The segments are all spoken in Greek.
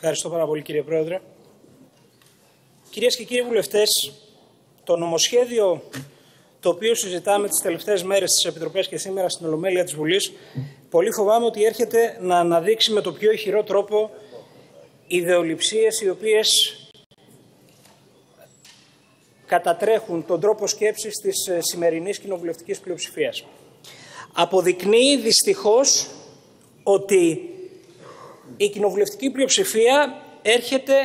Ευχαριστώ πάρα πολύ, κύριε Πρόεδρε. Κυρίες και κύριοι βουλευτές, το νομοσχέδιο το οποίο συζητάμε τις τελευταίες μέρες στις Επιτροπές και σήμερα στην Ολομέλεια της Βουλής, πολύ φοβάμαι ότι έρχεται να αναδείξει με το πιο ηχηρό τρόπο ιδεολειψίες οι οποίες κατατρέχουν τον τρόπο σκέψης της σημερινής κοινοβουλευτικής πλειοψηφίας. Αποδεικνύει δυστυχώς ότι η κοινοβουλευτική πλειοψηφία έρχεται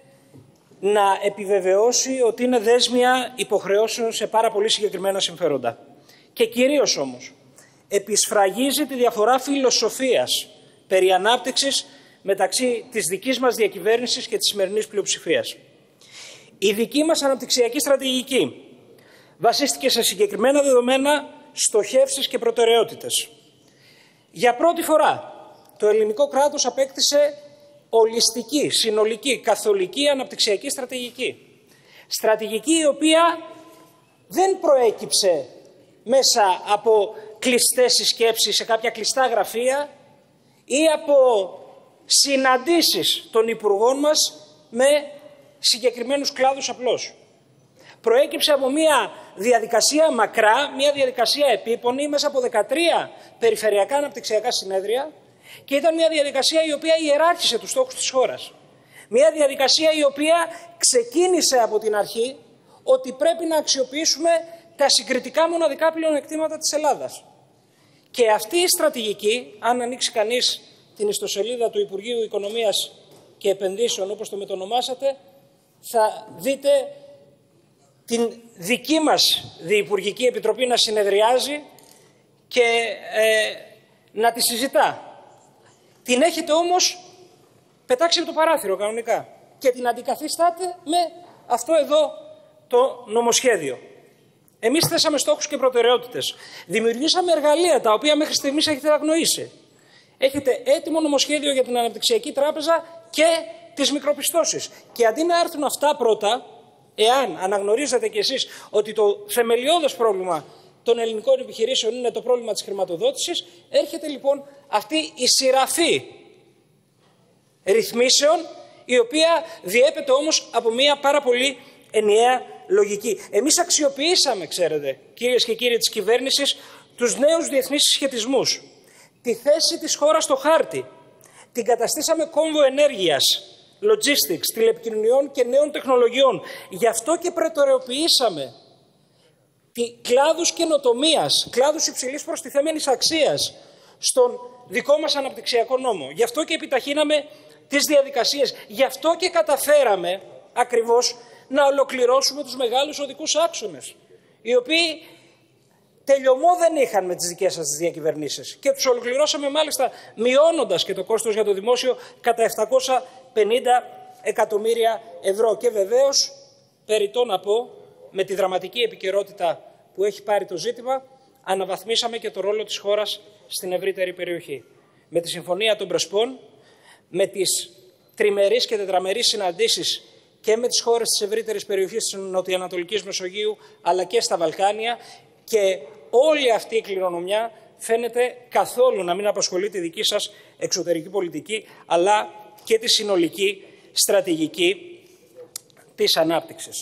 να επιβεβαιώσει ότι είναι δέσμια υποχρεώσεων σε πάρα πολύ συγκεκριμένα συμφέροντα. Και κυρίως όμως επισφραγίζει τη διαφορά φιλοσοφίας περί ανάπτυξης μεταξύ της δικής μας διακυβέρνησης και της σημερινής πλειοψηφίας. Η δική μας αναπτυξιακή στρατηγική βασίστηκε σε συγκεκριμένα δεδομένα, στοχεύσεις και προτεραιότητες. Για πρώτη φορά το ελληνικό κράτος απέκτησε ολιστική, συνολική, καθολική αναπτυξιακή στρατηγική. Στρατηγική η οποία δεν προέκυψε μέσα από κλειστές συσκέψεις σε κάποια κλειστά γραφεία ή από συναντήσεις των υπουργών μας με συγκεκριμένους κλάδους απλώς. Προέκυψε από μια διαδικασία μακρά, μια διαδικασία επίπονη μέσα από 13 περιφερειακά αναπτυξιακά συνέδρια και ήταν μια διαδικασία η οποία ιεράρχησε τους στόχους της χώρας. Μια διαδικασία η οποία ξεκίνησε από την αρχή ότι πρέπει να αξιοποιήσουμε τα συγκριτικά μοναδικά πλεονεκτήματα της Ελλάδας. Και αυτή η στρατηγική, αν ανοίξει κανείς την ιστοσελίδα του Υπουργείου Οικονομίας και Επενδύσεων, όπως το μετονομάσατε, θα δείτε την δική μας Διυπουργική Επιτροπή να συνεδριάζει και να τη συζητά. Την έχετε όμως πετάξει από το παράθυρο κανονικά και την αντικαθιστάτε με αυτό εδώ το νομοσχέδιο. Εμείς θέσαμε στόχους και προτεραιότητες. Δημιουργήσαμε εργαλεία τα οποία μέχρι στιγμής έχετε αγνοήσει. Έχετε έτοιμο νομοσχέδιο για την Αναπτυξιακή Τράπεζα και τις μικροπιστώσεις. Και αντί να έρθουν αυτά πρώτα, εάν αναγνωρίζετε κι εσείς ότι το θεμελιώδες πρόβλημα των ελληνικών επιχειρήσεων είναι το πρόβλημα της χρηματοδότησης, έρχεται λοιπόν αυτή η σειραφή ρυθμίσεων, η οποία διέπεται όμως από μια πάρα πολύ ενιαία λογική. Εμείς αξιοποιήσαμε, ξέρετε, κυρίες και κύριοι της κυβέρνησης, τους νέους διεθνείς συσχετισμούς, τη θέση της χώρας στο χάρτη, την καταστήσαμε κόμβο ενέργειας, logistics, τηλεπικοινωνιών και νέων τεχνολογιών. Γι' αυτό και προτεραιοποιήσαμε κλάδους καινοτομίας, κλάδους υψηλής προστιθέμενης αξίας στον δικό μας αναπτυξιακό νόμο. Γι' αυτό και επιταχύναμε τις διαδικασίες. Γι' αυτό και καταφέραμε ακριβώς να ολοκληρώσουμε τους μεγάλους οδικούς άξονες, οι οποίοι τελειωμό δεν είχαν με τις δικές σας διακυβερνήσεις. Και τους ολοκληρώσαμε μάλιστα μειώνοντας και το κόστος για το δημόσιο κατά 750 εκατομμύρια ευρώ. Και βεβαίως, περιττό να πω, με τη δραματική επικαιρότητα που έχει πάρει το ζήτημα, αναβαθμίσαμε και το ρόλο της χώρας στην ευρύτερη περιοχή. Με τη Συμφωνία των Πρεσπών, με τις τριμερείς και τετραμερείς συναντήσεις και με τις χώρες της ευρύτερης περιοχής της Νοτιοανατολικής Μεσογείου, αλλά και στα Βαλκάνια, και όλη αυτή η κληρονομιά φαίνεται καθόλου να μην απασχολεί τη δική σας εξωτερική πολιτική, αλλά και τη συνολική στρατηγική της ανάπτυξης.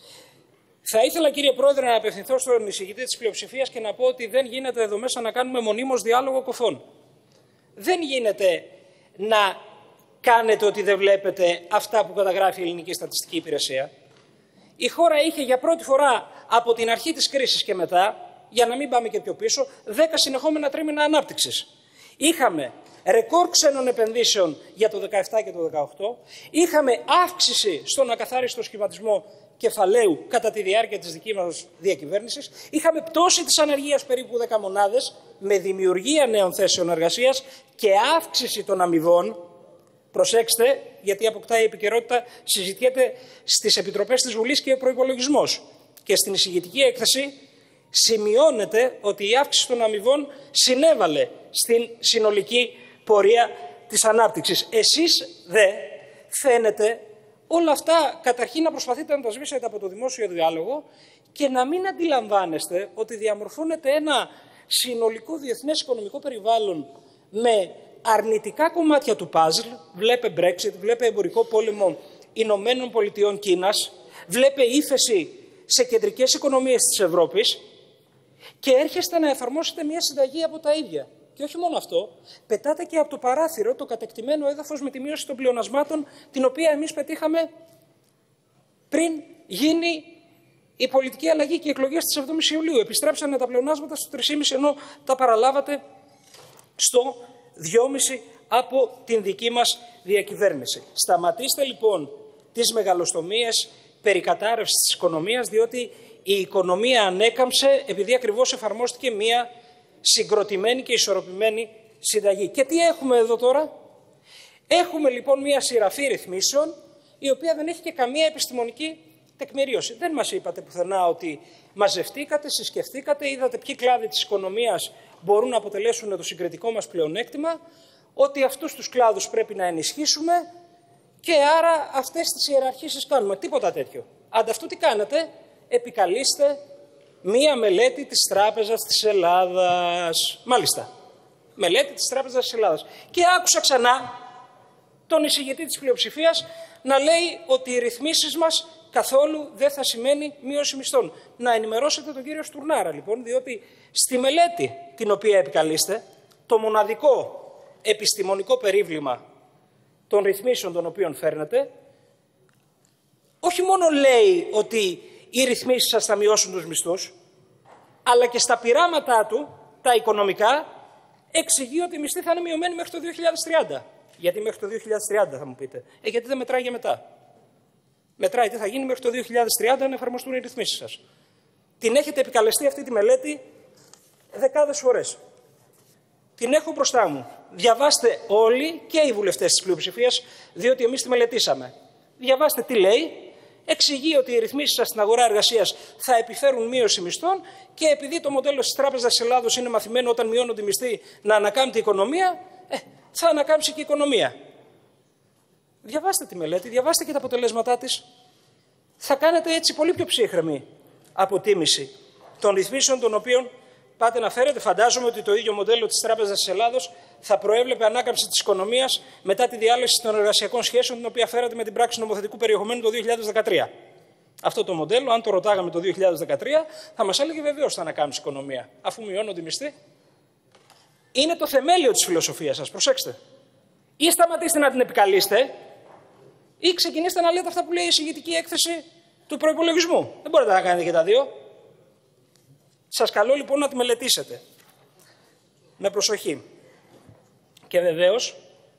Θα ήθελα, κύριε Πρόεδρε, να απευθυνθώ στον εισηγητή της πλειοψηφίας και να πω ότι δεν γίνεται εδώ μέσα να κάνουμε μονίμως διάλογο κοφών. Δεν γίνεται να κάνετε ότι δεν βλέπετε αυτά που καταγράφει η Ελληνική Στατιστική Υπηρεσία. Η χώρα είχε για πρώτη φορά από την αρχή της κρίσης και μετά, για να μην πάμε και πιο πίσω, 10 συνεχόμενα τρίμηνα ανάπτυξης. Είχαμε ρεκόρ ξένων επενδύσεων για το 2017 και το 2018, είχαμε αύξηση στον ακαθάριστο σχηματισμό κεφαλαίου κατά τη διάρκεια της δικής μας διακυβέρνησης, είχαμε πτώση της ανεργίας περίπου 10 μονάδες με δημιουργία νέων θέσεων εργασίας και αύξηση των αμοιβών. Προσέξτε, γιατί αποκτάει επικαιρότητα, συζητιέται στις επιτροπές της Βουλής και προϋπολογισμός. Και στην εισηγητική έκθεση σημειώνεται ότι η αύξηση των αμοιβών συνέβαλε στην συνολική πορεία της ανάπτυξης. Εσείς δε φαίνεται όλα αυτά καταρχήν να προσπαθείτε να τα σβήσετε από το δημόσιο διάλογο και να μην αντιλαμβάνεστε ότι διαμορφώνεται ένα συνολικό διεθνές οικονομικό περιβάλλον με αρνητικά κομμάτια του παζλ, βλέπε Brexit, βλέπε εμπορικό πόλεμο Ηνωμένων Πολιτειών Κίνας, βλέπε ύφεση σε κεντρικές οικονομίες της Ευρώπης και έρχεστε να εφαρμόσετε μια συνταγή από τα ίδια. Και όχι μόνο αυτό, πετάτε και από το παράθυρο το κατεκτημένο έδαφος με τη μείωση των πλεονασμάτων, την οποία εμείς πετύχαμε πριν γίνει η πολιτική αλλαγή και οι εκλογές της 7ης Ιουλίου. Επιστρέψανε τα πλεονάσματα στο 3,5, ενώ τα παραλάβατε στο 2,5 από την δική μας διακυβέρνηση. Σταματήστε λοιπόν τις μεγαλοστομίες περί κατάρρευσης της οικονομίας, διότι η οικονομία ανέκαμψε επειδή ακριβώς εφαρμόστηκε μία συγκροτημένη και ισορροπημένη συνταγή. Και τι έχουμε εδώ τώρα? Έχουμε λοιπόν μία σειραφή ρυθμίσεων, η οποία δεν έχει και καμία επιστημονική τεκμηρίωση. Δεν μας είπατε πουθενά ότι μαζευτήκατε, συσκεφτήκατε, είδατε ποιοι κλάδοι της οικονομίας μπορούν να αποτελέσουν το συγκριτικό μας πλεονέκτημα, ότι αυτούς τους κλάδους πρέπει να ενισχύσουμε και άρα αυτές τις ιεραρχήσεις κάνουμε. Τίποτα τέτοιο. Ανταυτού τι κάνετε? Επικαλείστε μία μελέτη της Τράπεζας της Ελλάδας. Μάλιστα. Μελέτη της Τράπεζας της Ελλάδας. Και άκουσα ξανά τον εισηγητή της πλειοψηφίας να λέει ότι οι ρυθμίσεις μας καθόλου δεν θα σημαίνει μείωση μισθών. Να ενημερώσετε τον κύριο Στουρνάρα λοιπόν, διότι στη μελέτη την οποία επικαλείστε, το μοναδικό επιστημονικό περίβλημα των ρυθμίσεων των οποίων φέρνετε, όχι μόνο λέει ότι οι ρυθμίσεις σας θα μειώσουν τους μισθούς, αλλά και στα πειράματά του, τα οικονομικά, εξηγεί ότι οι μισθοί θα είναι μειωμένοι μέχρι το 2030. Γιατί μέχρι το 2030 θα μου πείτε? Γιατί δεν μετράει για μετά. Μετράει τι θα γίνει μέχρι το 2030 να εφαρμοστούν οι ρυθμίσεις σας. Την έχετε επικαλεστεί αυτή τη μελέτη δεκάδες φορές. Την έχω μπροστά μου. Διαβάστε όλοι και οι βουλευτές της πλειοψηφίας, διότι εμείς τη μελετήσαμε. Διαβάστε τι λέει. Εξηγεί ότι οι ρυθμίσεις σας στην αγορά εργασίας θα επιφέρουν μείωση μισθών και επειδή το μοντέλο της Τράπεζας της Ελλάδος είναι μαθημένο όταν μειώνονται οι μισθοί να ανακάμπτει η οικονομία, θα ανακάμψει και η οικονομία. Διαβάστε τη μελέτη, διαβάστε και τα αποτελέσματά της. Θα κάνετε έτσι πολύ πιο ψύχρεμη αποτίμηση των ρυθμίσεων των οποίων πάτε να φέρετε. Φαντάζομαι ότι το ίδιο μοντέλο της Τράπεζας της Ελλάδος θα προέβλεπε ανάκαμψη της οικονομίας μετά τη διάλυση των εργασιακών σχέσεων, την οποία φέρατε με την πράξη νομοθετικού περιεχομένου το 2013. Αυτό το μοντέλο, αν το ρωτάγαμε το 2013, θα μας έλεγε βεβαίως θα ανακάμψει η οικονομία, αφού μειώνονται οι μισθοί. Είναι το θεμέλιο της φιλοσοφίας σας, προσέξτε. Ή σταματήστε να την επικαλείστε, ή ξεκινήστε να λέτε αυτά που λέει η εισηγητική έκθεση του προϋπολογισμού. Δεν μπορείτε να κάνετε και τα δύο. Σας καλώ λοιπόν να τη μελετήσετε με προσοχή. Και βεβαίως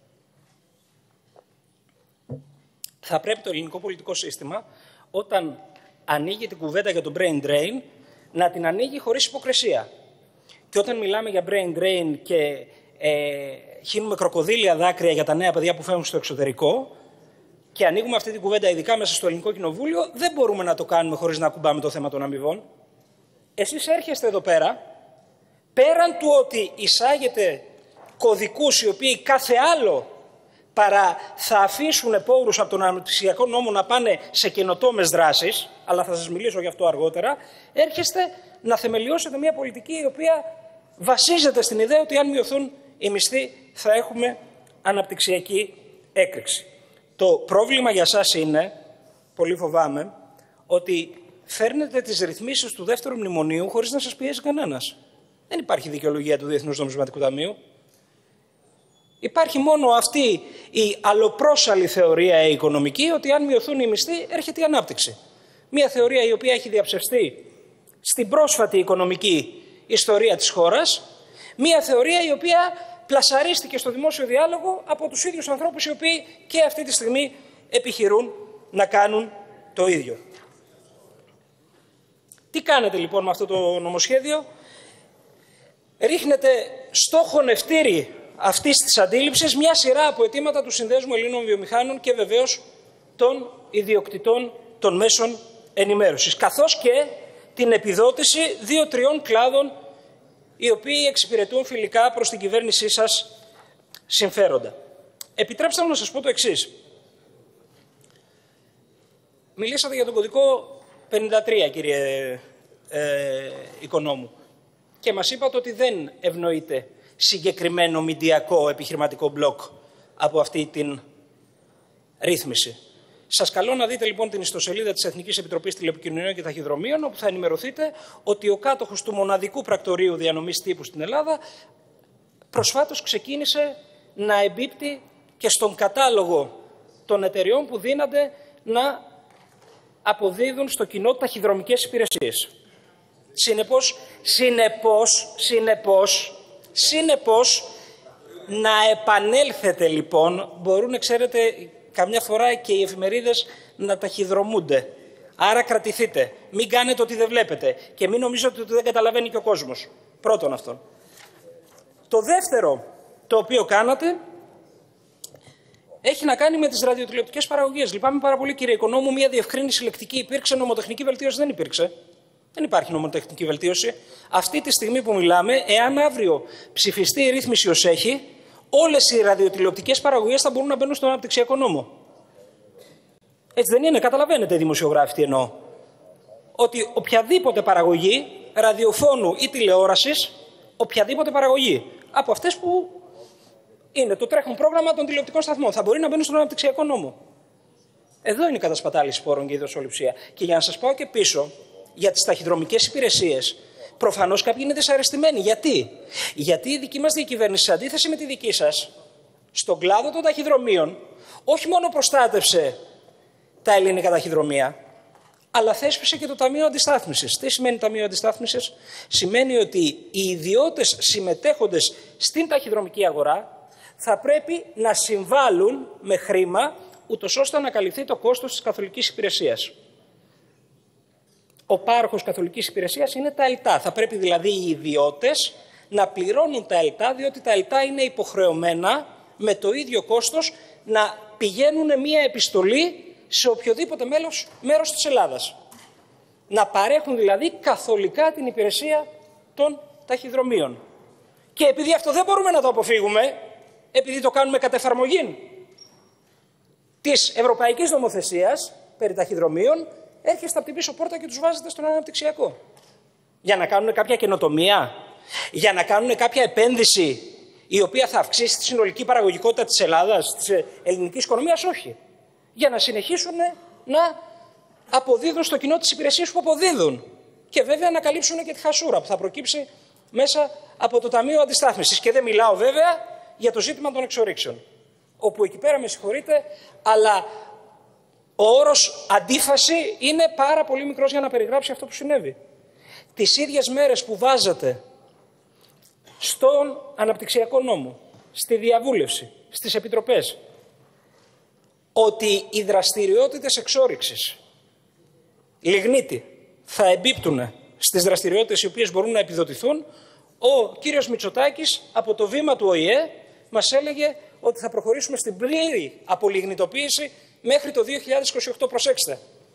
θα πρέπει το ελληνικό πολιτικό σύστημα, όταν ανοίγει την κουβέντα για το brain drain, να την ανοίγει χωρίς υποκρισία. Και όταν μιλάμε για brain drain και χύνουμε κροκοδίλια δάκρυα για τα νέα παιδιά που φεύγουν στο εξωτερικό και ανοίγουμε αυτή την κουβέντα ειδικά μέσα στο Ελληνικό Κοινοβούλιο, δεν μπορούμε να το κάνουμε χωρίς να ακουμπάμε το θέμα των αμοιβών. Εσείς έρχεστε εδώ πέρα, πέραν του ότι εισάγετε κωδικούς οι οποίοι κάθε άλλο παρά θα αφήσουν πόρους από τον αναπτυξιακό νόμο να πάνε σε καινοτόμες δράσεις, αλλά θα σας μιλήσω γι' αυτό αργότερα, έρχεστε να θεμελιώσετε μια πολιτική η οποία βασίζεται στην ιδέα ότι αν μειωθούν οι μισθοί θα έχουμε αναπτυξιακή έκρηξη. Το πρόβλημα για σας είναι, πολύ φοβάμαι, ότι φέρνετε τις ρυθμίσεις του δεύτερου μνημονίου χωρίς να σας πιέσει κανένας. Δεν υπάρχει δικαιολογία του Διεθνούς Νομισματικού Ταμείου. Υπάρχει μόνο αυτή η αλλοπρόσαλη θεωρία οικονομική ότι αν μειωθούν οι μισθοί έρχεται η ανάπτυξη. Μια θεωρία η οποία έχει διαψευστεί στην πρόσφατη οικονομική ιστορία της χώρας. Μια θεωρία η οποία πλασαρίστηκε στο δημόσιο διάλογο από τους ίδιους ανθρώπους οι οποίοι και αυτή τη στιγμή επιχειρούν να κάνουν το ίδιο. Τι κάνετε λοιπόν με αυτό το νομοσχέδιο? Ρίχνετε στο χωνευτήρι αυτής της αντίληψης μια σειρά από αιτήματα του Συνδέσμου Ελλήνων Βιομηχάνων και βεβαίως των ιδιοκτητών των μέσων ενημέρωσης, καθώς και την επιδότηση 2-3 κλάδων οι οποίοι εξυπηρετούν φιλικά προς την κυβέρνησή σας συμφέροντα. Επιτρέψτε μου να σας πω το εξής. Μιλήσατε για τον κωδικό 53, κύριε Οικονόμου, και μας είπατε ότι δεν ευνοείται συγκεκριμένο μηντιακό επιχειρηματικό μπλοκ από αυτή την ρύθμιση. Σας καλώ να δείτε λοιπόν την ιστοσελίδα της Εθνικής Επιτροπής Τηλεπικοινωνιών και Ταχυδρομείων, όπου θα ενημερωθείτε ότι ο κάτοχος του μοναδικού πρακτορείου διανομής τύπου στην Ελλάδα προσφάτως ξεκίνησε να εμπίπτει και στον κατάλογο των εταιριών που δύνανται να αποδίδουν στο κοινό ταχυδρομικές υπηρεσίες. Συνεπώς, να επανέλθετε λοιπόν, μπορούν, ξέρετε, καμιά φορά και οι εφημερίδες να ταχυδρομούνται. Άρα κρατηθείτε, μην κάνετε ότι δεν βλέπετε και μην νομίζετε ότι δεν καταλαβαίνει και ο κόσμος. Πρώτον αυτό. Το δεύτερο το οποίο κάνατε έχει να κάνει με τις ραδιοτηλεοπτικές παραγωγές. Λυπάμαι πάρα πολύ, κύριε Οικονόμου, μια διευκρίνηση λεκτική υπήρξε, νομοτεχνική βελτίωση δεν υπήρξε. Δεν υπάρχει νομοτεχνική βελτίωση. Αυτή τη στιγμή που μιλάμε, εάν αύριο ψηφιστεί η ρύθμιση ως έχει, όλες οι ραδιοτηλεοπτικές παραγωγές θα μπορούν να μπαίνουν στον αναπτυξιακό νόμο. Έτσι δεν είναι? Καταλαβαίνετε, δημοσιογράφοι, τι εννοώ? Ότι οποιαδήποτε παραγωγή ραδιοφώνου ή τηλεόρασης, οποιαδήποτε παραγωγή από αυτές που είναι το τρέχον πρόγραμμα των τηλεοπτικών σταθμών, θα μπορεί να μπαίνουν στον αναπτυξιακό νόμο. Εδώ είναι η κατασπατάληση πόρων και η δοσοληψία. Και για να σας πάω και πίσω, για τις ταχυδρομικές υπηρεσίες, προφανώς κάποιοι είναι δυσαρεστημένοι. Γιατί η δική μας διακυβέρνηση, σε αντίθεση με τη δική σας, στον κλάδο των ταχυδρομείων, όχι μόνο προστάτευσε τα ελληνικά ταχυδρομεία, αλλά θέσπισε και το Ταμείο Αντιστάθμισης. Τι σημαίνει Ταμείο Αντιστάθμισης? Σημαίνει ότι οι ιδιώτες συμμετέχοντες στην ταχυδρομική αγορά θα πρέπει να συμβάλλουν με χρήμα, ούτως ώστε να καλυφθεί το κόστος της καθολικής υπηρεσίας. Ο πάροχος καθολικής υπηρεσίας είναι τα ΕΛΤΑ. Θα πρέπει δηλαδή οι ιδιώτες να πληρώνουν τα ΕΛΤΑ, διότι τα ΕΛΤΑ είναι υποχρεωμένα με το ίδιο κόστος να πηγαίνουν μία επιστολή σε οποιοδήποτε μέρος της Ελλάδας. Να παρέχουν δηλαδή καθολικά την υπηρεσία των ταχυδρομείων. Και επειδή αυτό δεν μπορούμε να το αποφύγουμε, επειδή το κάνουμε κατ' εφαρμογή της Ευρωπαϊκής Νομοθεσίας περί ταχυδρομείων, έρχεστε από την πίσω πόρτα και τους βάζετε στον αναπτυξιακό. Για να κάνουν κάποια καινοτομία, για να κάνουν κάποια επένδυση η οποία θα αυξήσει τη συνολική παραγωγικότητα της Ελλάδας, της ελληνικής οικονομίας, όχι. Για να συνεχίσουν να αποδίδουν στο κοινό τις υπηρεσίες που αποδίδουν. Και βέβαια να καλύψουν και τη χασούρα που θα προκύψει μέσα από το Ταμείο Αντιστάθμισης. Και δεν μιλάω βέβαια για το ζήτημα των εξορίξεων. Όπου εκεί πέρα, με συγχωρείτε, αλλά ο όρος αντίφαση είναι πάρα πολύ μικρός για να περιγράψει αυτό που συνέβη. Τις ίδιες μέρες που βάζατε στον αναπτυξιακό νόμο, στη διαβούλευση, στις επιτροπές, ότι οι δραστηριότητες εξόρυξης λιγνίτη θα εμπίπτουν στις δραστηριότητες οι οποίες μπορούν να επιδοτηθούν, ο κύριος Μητσοτάκης από το βήμα του ΟΗΕ μας έλεγε ότι θα προχωρήσουμε στην πλήρη απολιγνητοποίηση μέχρι το 2028. Προσέξτε.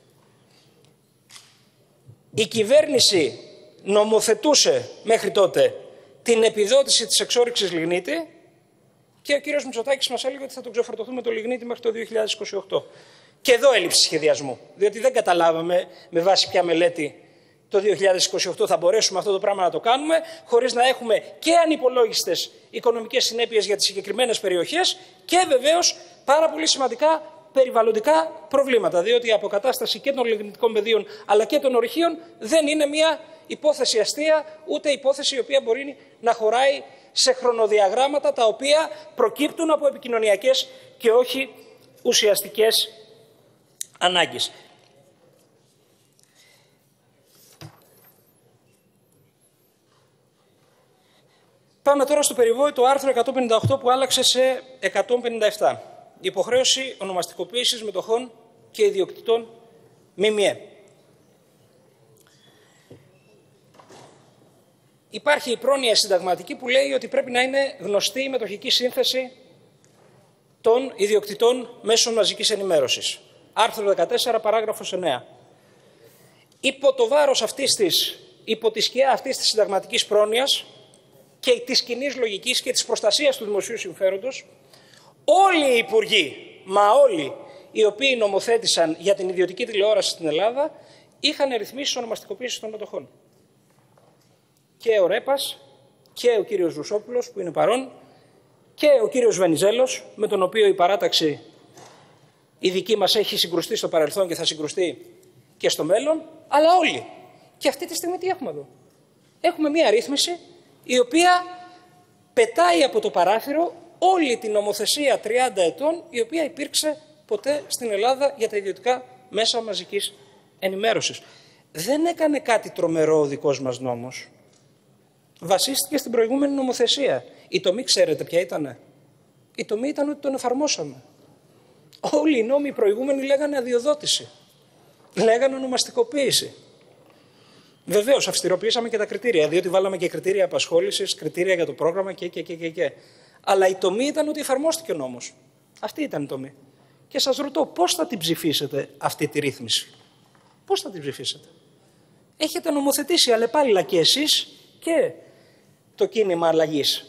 Η κυβέρνηση νομοθετούσε μέχρι τότε την επιδότηση της εξόρυξης λιγνίτη και ο κύριος Μητσοτάκης μας έλεγε ότι θα τον ξεφορτωθούμε το λιγνίτη μέχρι το 2028. Και εδώ έλλειψη σχεδιασμού, διότι δεν καταλάβαμε με βάση ποια μελέτη το 2028 θα μπορέσουμε αυτό το πράγμα να το κάνουμε, χωρίς να έχουμε και ανυπολόγιστες οικονομικές συνέπειες για τις συγκεκριμένες περιοχές και βεβαίως πάρα πολύ σημαντικά περιβαλλοντικά προβλήματα, διότι η αποκατάσταση και των λιγνητικών πεδίων αλλά και των ορυχείων δεν είναι μια υπόθεση αστεία, ούτε υπόθεση η οποία μπορεί να χωράει σε χρονοδιαγράμματα τα οποία προκύπτουν από επικοινωνιακές και όχι ουσιαστικές ανάγκες. Πάμε τώρα στο περιβόητο άρθρο 158 που άλλαξε σε 157. Η υποχρέωση ονομαστικοποίησης μετοχών και ιδιοκτητών ΜΜΕ. Υπάρχει η πρόνοια συνταγματική που λέει ότι πρέπει να είναι γνωστή η μετοχική σύνθεση των ιδιοκτητών μέσων μαζικής ενημέρωσης. Άρθρο 14, παράγραφος 9. Υπό το βάρος υπό τη σκιά αυτής της συνταγματικής πρόνοιας και της κοινής λογικής και της προστασίας του δημοσίου συμφέροντος, όλοι οι υπουργοί, όλοι οι οποίοι νομοθέτησαν για την ιδιωτική τηλεόραση στην Ελλάδα, είχαν ρυθμίσει ονομαστικοποίηση των μετοχών. Και ο Ρέπας και ο κύριος Βουσόπουλος που είναι παρόν και ο κύριος Βενιζέλος, με τον οποίο η παράταξη η δική μας έχει συγκρουστεί στο παρελθόν και θα συγκρουστεί και στο μέλλον, αλλά όλοι. Και αυτή τη στιγμή τι έχουμε εδώ? Έχουμε μία ρύθμιση η οποία πετάει από το παράθυρο όλη την νομοθεσία 30 ετών η οποία υπήρξε ποτέ στην Ελλάδα για τα ιδιωτικά μέσα μαζικής ενημέρωσης. Δεν έκανε κάτι τρομερό ο δικός μας νόμος. Βασίστηκε στην προηγούμενη νομοθεσία. Η τομή ξέρετε ποια ήτανε? Η τομή ήταν ότι τον εφαρμόσαμε. Όλοι οι νόμοι προηγούμενοι λέγανε αδειοδότηση. Λέγανε ονομαστικοποίηση. Βεβαίως, αυστηροποιήσαμε και τα κριτήρια, διότι βάλαμε και κριτήρια απασχόλησης, κριτήρια για το πρόγραμμα και. Αλλά η τομή ήταν ότι εφαρμόστηκε ο νόμος. Αυτή ήταν η τομή. Και σας ρωτώ, πώς θα την ψηφίσετε αυτή τη ρύθμιση? Πώς θα την ψηφίσετε? Έχετε νομοθετήσει αλλεπάλληλα και εσείς και το κίνημα αλλαγής.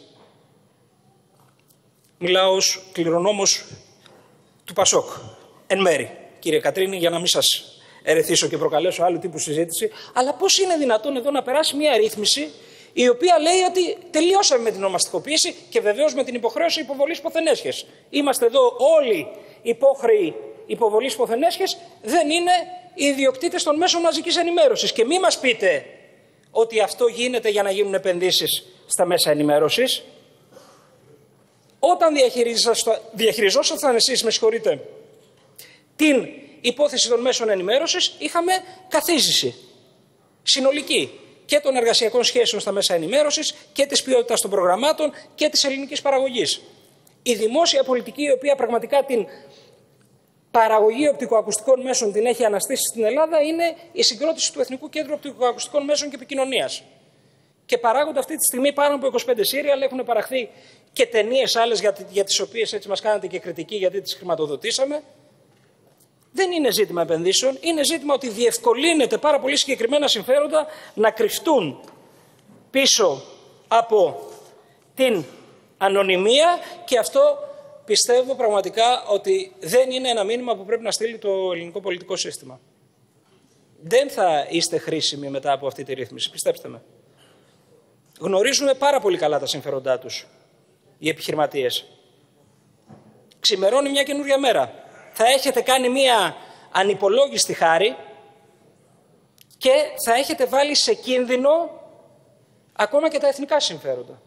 Μιλάω ως κληρονόμος του Πασόκ, εν μέρη, κύριε Κατρίνη, για να μην σας ερεθίσω και προκαλέσω άλλου τύπου συζήτηση, αλλά πώς είναι δυνατόν εδώ να περάσει μια ρύθμιση η οποία λέει ότι τελειώσαμε με την ονομαστικοποίηση και βεβαίως με την υποχρέωση υποβολής ποθενέσχες. Είμαστε εδώ όλοι υπόχρεοι υποβολής ποθενέσχες, δεν είναι οι ιδιοκτήτες των μέσων μαζικής ενημέρωσης. Και μη μας πείτε ότι αυτό γίνεται για να γίνουν επενδύσεις στα μέσα ενημέρωσης. Όταν διαχειριζόσασταν εσείς, με συγχωρείτε, την υπόθεση των μέσων ενημέρωσης, είχαμε καθίζηση συνολική και των εργασιακών σχέσεων στα μέσα ενημέρωσης και της ποιότητας των προγραμμάτων και της ελληνικής παραγωγής. Η δημόσια πολιτική, η οποία πραγματικά την παραγωγή οπτικοακουστικών μέσων την έχει αναστήσει στην Ελλάδα, είναι η συγκρότηση του Εθνικού Κέντρου Οπτικοακουστικών Μέσων και Επικοινωνίας. Και παράγονται αυτή τη στιγμή πάνω από 25 σύριαλ, έχουν παραχθεί και ταινίες άλλες για τις οποίες έτσι μας κάνατε και κριτική γιατί τις χρηματοδοτήσαμε. Δεν είναι ζήτημα επενδύσεων, είναι ζήτημα ότι διευκολύνεται πάρα πολύ συγκεκριμένα συμφέροντα να κρυφτούν πίσω από την ανωνυμία, και αυτό πιστεύω πραγματικά ότι δεν είναι ένα μήνυμα που πρέπει να στείλει το ελληνικό πολιτικό σύστημα. Δεν θα είστε χρήσιμοι μετά από αυτή τη ρύθμιση, πιστέψτε με. Γνωρίζουμε πάρα πολύ καλά τα συμφέροντά τους οι επιχειρηματίες. Ξημερώνει μια καινούργια μέρα. Θα έχετε κάνει μια ανυπολόγιστη χάρη και θα έχετε βάλει σε κίνδυνο ακόμα και τα εθνικά συμφέροντα.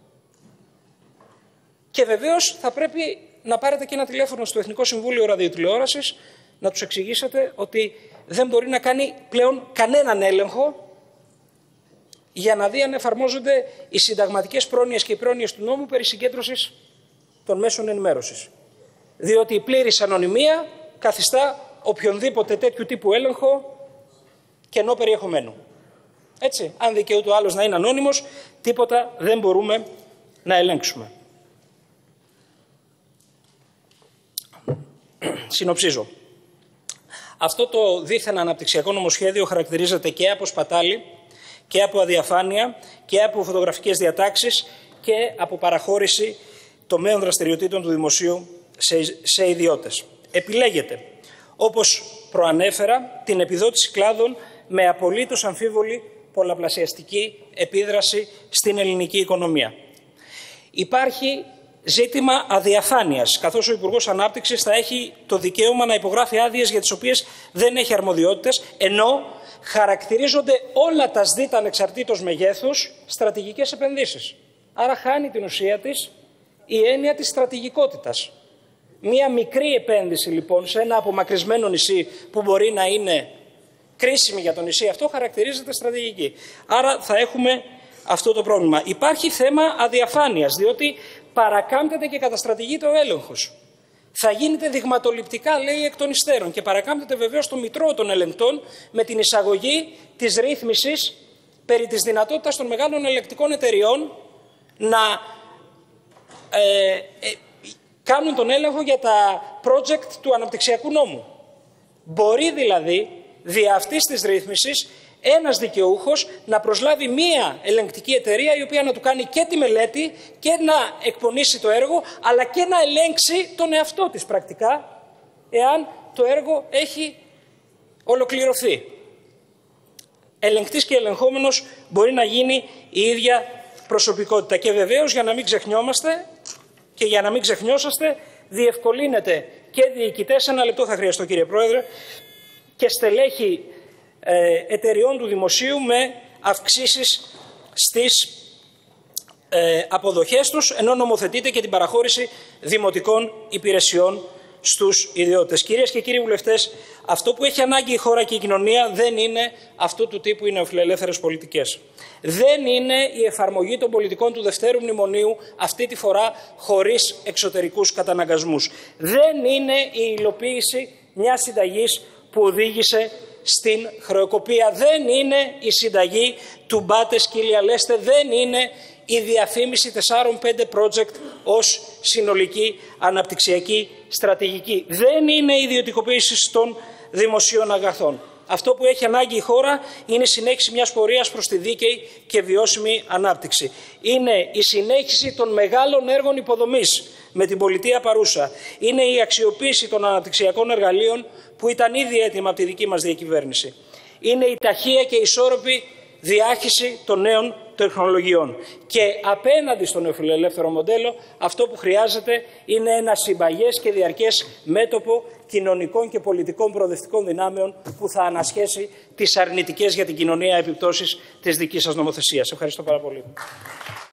Και βεβαίως θα πρέπει να πάρετε και ένα τηλέφωνο στο Εθνικό Συμβούλιο Ραδιοτηλεόρασης να τους εξηγήσετε ότι δεν μπορεί να κάνει πλέον κανέναν έλεγχο για να δει αν εφαρμόζονται οι συνταγματικές πρόνοιες και οι πρόνοιες του νόμου περί συγκέντρωσης των μέσων ενημέρωσης. Διότι η πλήρης ανωνυμία καθιστά οποιονδήποτε τέτοιου τύπου έλεγχο κενό περιεχομένου. Έτσι, αν δικαιούται ο άλλος να είναι ανώνυμος, τίποτα δεν μπορούμε να ελέγξουμε. Συνοψίζω. Αυτό το δίθεν αναπτυξιακό νομοσχέδιο χαρακτηρίζεται και από σπατάλη και από αδιαφάνεια και από φωτογραφικές διατάξεις και από παραχώρηση τομέων δραστηριοτήτων του δημοσίου σε ιδιώτες. Επιλέγεται, όπως προανέφερα, την επιδότηση κλάδων με απολύτως αμφίβολη πολλαπλασιαστική επίδραση στην ελληνική οικονομία. Υπάρχει ζήτημα αδιαφάνειας, καθώς ο Υπουργός Ανάπτυξης θα έχει το δικαίωμα να υπογράφει άδειες για τις οποίες δεν έχει αρμοδιότητες, ενώ χαρακτηρίζονται όλα τα ΣΔΙΤ ανεξαρτήτως μεγέθους στρατηγικές επενδύσεις. Άρα χάνει την ουσία της η έννοια της στρατηγικότητας. Μία μικρή επένδυση λοιπόν σε ένα απομακρυσμένο νησί που μπορεί να είναι κρίσιμη για το νησί αυτό χαρακτηρίζεται στρατηγική. Άρα θα έχουμε αυτό το πρόβλημα. Υπάρχει θέμα αδιαφάνειας, διότι παρακάμπτεται και καταστρατηγείται ο έλεγχος. Θα γίνεται δειγματοληπτικά, λέει, εκ των υστέρων, και παρακάμπτεται βεβαίως το μητρό των ελεγκτών με την εισαγωγή της ρύθμισης περί της δυνατότητας των μεγάλων ελεγκτικών εταιριών να κάνουν τον έλεγχο για τα project του αναπτυξιακού νόμου. Μπορεί δηλαδή δια αυτής της ρύθμισης ένας δικαιούχος να προσλάβει μία ελεγκτική εταιρεία η οποία να του κάνει και τη μελέτη και να εκπονήσει το έργο, αλλά και να ελέγξει τον εαυτό της πρακτικά, εάν το έργο έχει ολοκληρωθεί. Ελεγκτής και ελεγχόμενος μπορεί να γίνει η ίδια προσωπικότητα. Και βεβαίως, για να μην ξεχνιόμαστε και για να μην ξεχνιόσαστε, διευκολύνεται και διοικητές, ένα λεπτό θα χρειαστώ κύριε Πρόεδρε, και στελέχη εταιριών του δημοσίου με αυξήσεις στις αποδοχές τους, ενώ νομοθετείται και την παραχώρηση δημοτικών υπηρεσιών στους ιδιώτες. Κυρίες και κύριοι βουλευτές, αυτό που έχει ανάγκη η χώρα και η κοινωνία δεν είναι αυτού του τύπου οι νεοφιλελεύθερες πολιτικές. Δεν είναι η εφαρμογή των πολιτικών του Δευτέρου Μνημονίου, αυτή τη φορά χωρίς εξωτερικούς καταναγκασμούς. Δεν είναι η υλοποίηση μιας συνταγής που οδήγησε στην χρεοκοπία. Δεν είναι η συνταγή του μπάτε σκύλια λέστε. Δεν είναι η διαφήμιση 4-5 project ως συνολική αναπτυξιακή στρατηγική. Δεν είναι η ιδιωτικοποίηση των δημοσίων αγαθών. Αυτό που έχει ανάγκη η χώρα είναι η συνέχιση μιας πορείας προς τη δίκαιη και βιώσιμη ανάπτυξη. Είναι η συνέχιση των μεγάλων έργων υποδομής με την πολιτεία παρούσα. Είναι η αξιοποίηση των αναπτυξιακών εργαλείων που ήταν ήδη έτοιμα από τη δική μας διακυβέρνηση. Είναι η ταχεία και ισόρροπη διάχυση των νέων τεχνολογιών. Και απέναντι στο νεοφιλελεύθερο μοντέλο, αυτό που χρειάζεται είναι ένα συμπαγές και διαρκές μέτωπο κοινωνικών και πολιτικών προοδευτικών δυνάμεων που θα ανασχέσει τις αρνητικές για την κοινωνία επιπτώσεις της δικής σας νομοθεσίας. Ευχαριστώ πάρα πολύ.